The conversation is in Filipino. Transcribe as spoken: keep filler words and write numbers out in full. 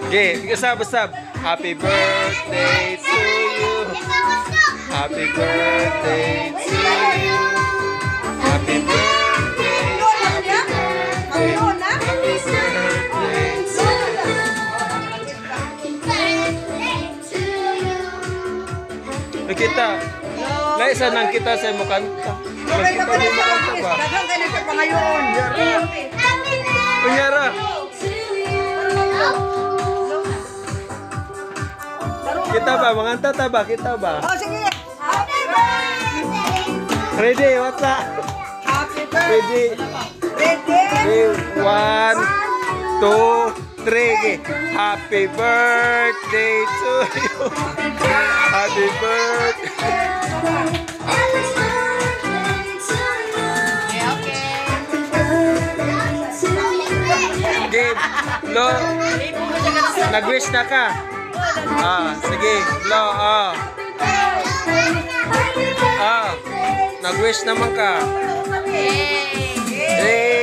Okay, usab usab. Happy birthday to you. Happy birthday to you. Happy birthday. Happy birthday to you. Kita. Lai sanang kita sa mo kanta. Kita di mo kanta ba? Daghang kay ka pangayon. Kunyara. Kita ba manganta ta ba kita ba? Oh sige. Happy birthday. Ready, what's up? Happy birthday. Ready? Ready? One, two, three. Happy birthday to you. Happy birthday. Game. Lo. Nag-wish na ka. Ah, sige. Lo, ah. Ah. Nag-wish naman ka. Hey. Hey.